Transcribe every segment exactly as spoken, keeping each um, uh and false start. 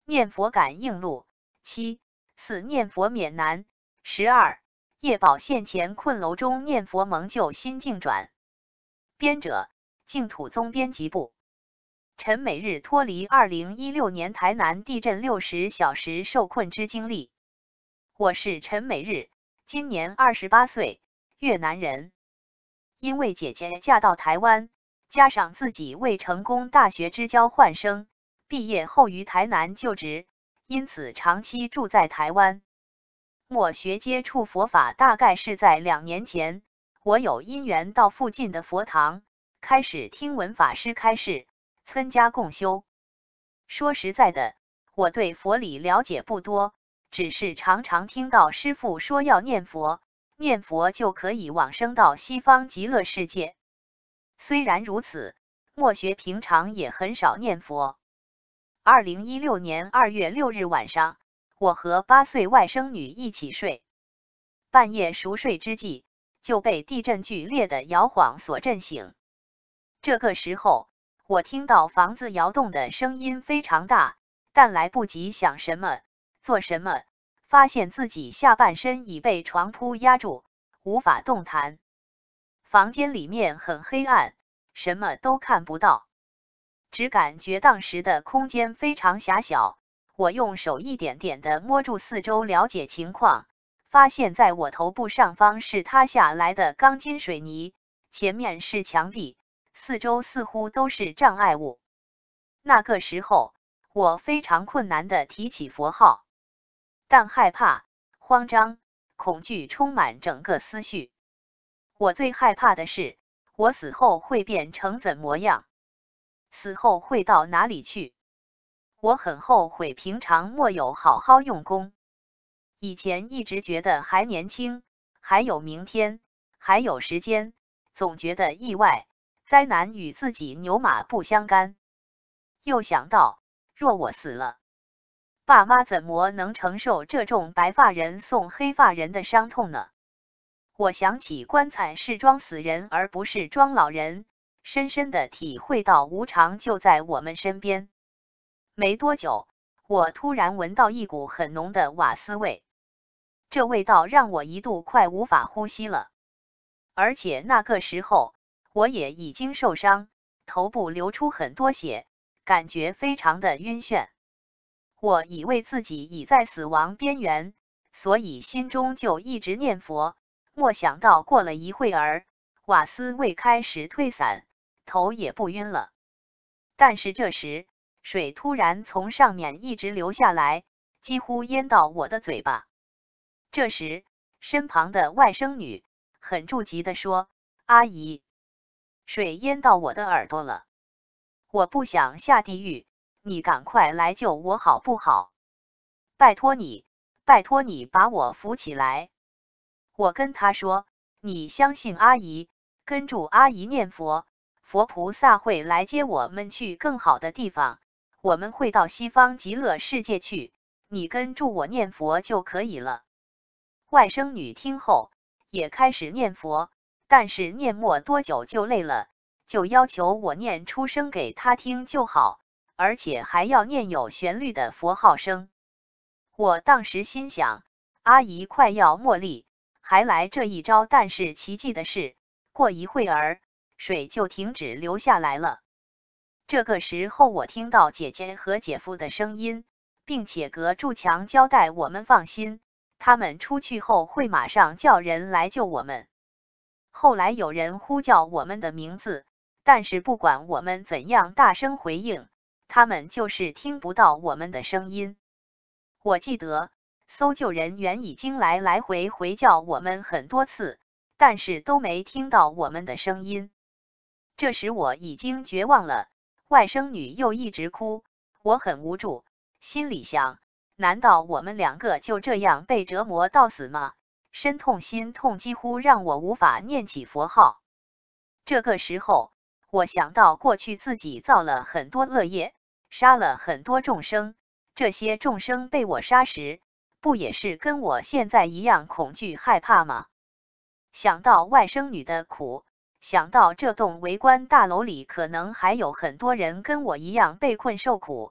念佛感应录七四念佛免难十二业宝现前困楼中念佛蒙救心境转。编者净土宗编辑部。陈每日脱离二零一六年台南地震六十小时受困之经历。我是陈每日，今年二十八岁，越南人。因为姐姐嫁到台湾，加上自己未成功大学之交换生，毕业后于台南就职，因此长期住在台湾。末学接触佛法大概是在两年前，我有因缘到附近的佛堂，开始听闻法师开示，参加共修。说实在的，我对佛理了解不多，只是常常听到师父说要念佛，念佛就可以往生到西方极乐世界。虽然如此，末学平常也很少念佛。二零一六年二月六日晚上，我和八岁外甥女一起睡，半夜熟睡之际，就被地震剧烈的摇晃所震醒。这个时候，我听到房子摇动的声音非常大，但来不及想什么、做什么，发现自己下半身已被床铺压住，无法动弹。房间里面很黑暗，什么都看不到，只感觉当时的空间非常狭小。我用手一点点地摸住四周了解情况，发现在我头部上方是塌下来的钢筋水泥，前面是墙壁，四周似乎都是障碍物。那个时候，我非常困难地提起佛号，但害怕、慌张、恐惧充满整个思绪。我最害怕的是，我死后会变成怎么样？死后会到哪里去？我很后悔平常没有好好用功。以前一直觉得还年轻，还有明天，还有时间，总觉得意外、灾难与自己牛马不相干。又想到，若我死了，爸妈怎么能承受这种白发人送黑发人的伤痛呢？我想起棺材是装死人而不是装老人，深深地体会到无常就在我们身边。没多久，我突然闻到一股很浓的瓦斯味，这味道让我一度快无法呼吸了。而且那个时候，我也已经受伤，头部流出很多血，感觉非常的晕眩。我以为自己已在死亡边缘，所以心中就一直念佛。没想到过了一会儿，瓦斯味开始退散，头也不晕了。但是这时，水突然从上面一直流下来，几乎淹到我的嘴巴。这时，身旁的外甥女很着急地说：“阿姨，水淹到我的耳朵了，我不想下地狱，你赶快来救我好不好？拜托你，拜托你把我扶起来。”我跟她说：“你相信阿姨，跟住阿姨念佛，佛菩萨会来接我们去更好的地方。我们会到西方极乐世界去，你跟住我念佛就可以了。”外甥女听后也开始念佛，但是念没多久就累了，就要求我念出声给她听就好，而且还要念有旋律的佛号声。我当时心想，阿姨快要没力，还来这一招。但是奇迹的是，过一会儿，水就停止流下来了。这个时候，我听到姐姐和姐夫的声音，并且隔住墙交代我们放心，他们出去后会马上叫人来救我们。后来有人呼叫我们的名字，但是不管我们怎样大声回应，他们就是听不到我们的声音。我记得搜救人员已经来来回回叫我们很多次，但是都没听到我们的声音。这时我已经绝望了。外甥女又一直哭，我很无助，心里想，难道我们两个就这样被折磨到死吗？身痛心痛几乎让我无法念起佛号。这个时候，我想到过去自己造了很多恶业，杀了很多众生，这些众生被我杀时，不也是跟我现在一样恐惧害怕吗？想到外甥女的苦，想到这栋围观大楼里可能还有很多人跟我一样被困受苦，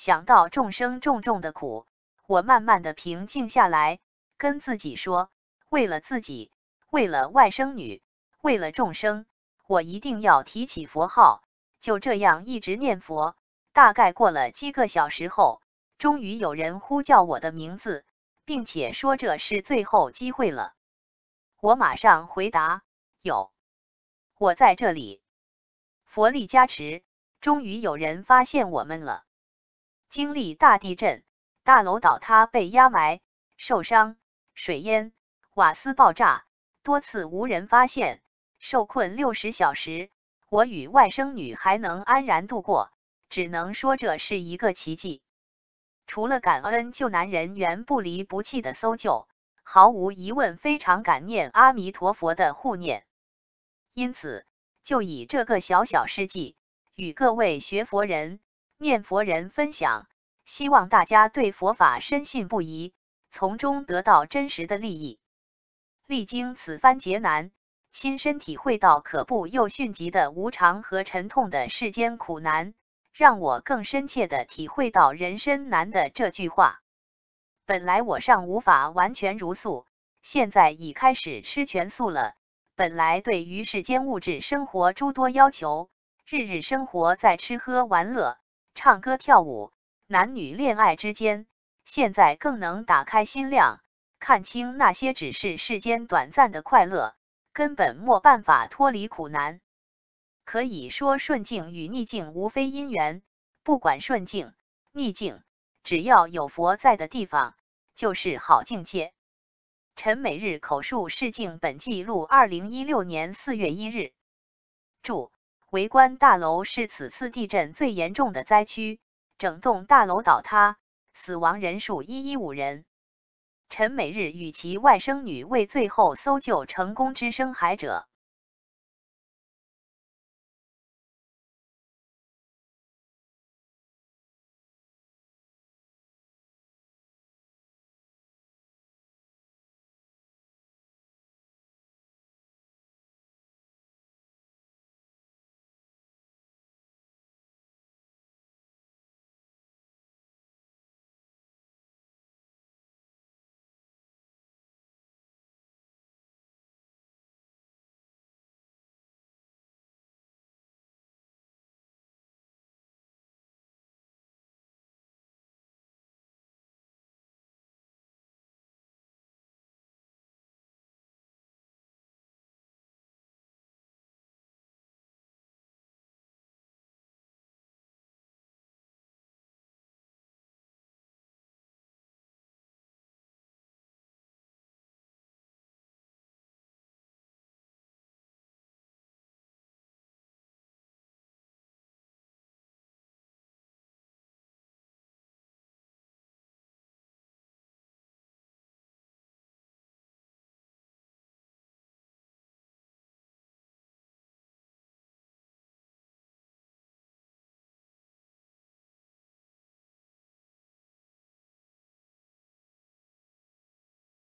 想到众生重重的苦，我慢慢的平静下来，跟自己说，为了自己，为了外甥女，为了众生，我一定要提起佛号。就这样一直念佛，大概过了几个小时后，终于有人呼叫我的名字，并且说这是最后机会了。我马上回答，有，我在这里。佛力加持，终于有人发现我们了。经历大地震，大楼倒塌被压埋，受伤，水淹，瓦斯爆炸，多次无人发现，受困六十小时，我与外甥女还能安然度过，只能说这是一个奇迹。除了感恩救难人员不离不弃的搜救，毫无疑问非常感念阿弥陀佛的护念。因此，就以这个小小事迹，与各位学佛人、念佛人分享，希望大家对佛法深信不疑，从中得到真实的利益。历经此番劫难，亲身体会到可怖又迅疾的无常和沉痛的世间苦难，让我更深切地体会到人生难的这句话。本来我尚无法完全如素，现在已开始吃全素了。本来对于世间物质生活诸多要求，日日生活在吃喝玩乐、唱歌跳舞、男女恋爱之间，现在更能打开心量，看清那些只是世间短暂的快乐，根本没办法脱离苦难。可以说顺境与逆境无非因缘，不管顺境、逆境，只要有佛在的地方，就是好境界。陈每日口述示境本纪录二零一六年四月一日。注：围观大楼是此次地震最严重的灾区，整栋大楼倒塌，死亡人数一一五人。陈每日与其外甥女为最后搜救成功之生还者。